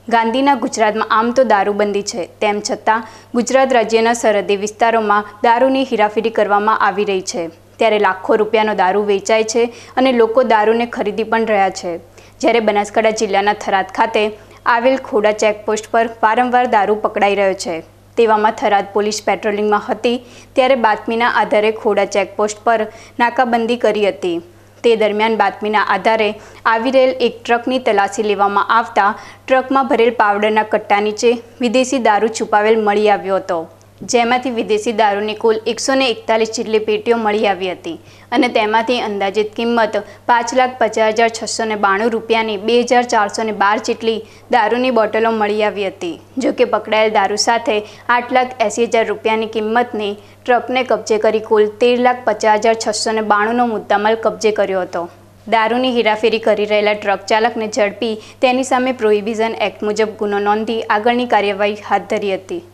ગાંધીના ગુજરાતમાં આમ તો દારૂબંધી છે, તેમ છતાં ગુજરાત રાજ્યના સરહદી વિસ્તારોમાં દારૂની હેરાફેરી કરવામાં આવી રહી છે। ત્યારે લાખો રૂપિયાનો દારૂ વેચાય છે અને લોકો દારૂને ખરીદી પણ રહ્યા છે। જ્યારે બનાસકાંઠા જિલ્લાના થરાદ ખાતે આવેલ ખોડા ચેકપોસ્ટ પર વારંવાર દારૂ પકડાઈ રહ્યો છે। તેવામાં થરાદ પોલીસ પેટ્રોલિંગમાં હતી ત્યારે બાતમીના આધારે ખોડા ચેકપોસ્ટ પર નાકાબંધી કરી હતી। તે દરમિયાન બાતમીના આધારે આવી રહેલ એક ટ્રકની તલાશી લેવામાં આવતા ટ્રકમાં ભરેલ પાવડરના કટ્ટા નીચે વિદેશી દારૂ છુપાવેલ મળી આવ્યો હતો, જેમાંથી વિદેશી દારૂની કુલ 141 જેટલી પેટીઓ મળી આવી હતી અને તેમાંથી અંદાજિત કિંમત 5,50,692 રૂપિયાની 2,412 જેટલી દારૂની બોટલો મળી આવી હતી। જો કે પકડાયેલ દારૂ સાથે 8,80,000 રૂપિયાની કિંમતની ટ્રકને કબજે કરી કુલ 13,50,692નો મુદ્દામાલ કબજે કર્યો હતો। દારૂની હેરાફેરી કરી રહેલા ટ્રક ચાલકને ઝડપી તેની સામે પ્રોહિબિશન એક્ટ મુજબ ગુનો નોંધી આગળની કાર્યવાહી હાથ ધરી હતી।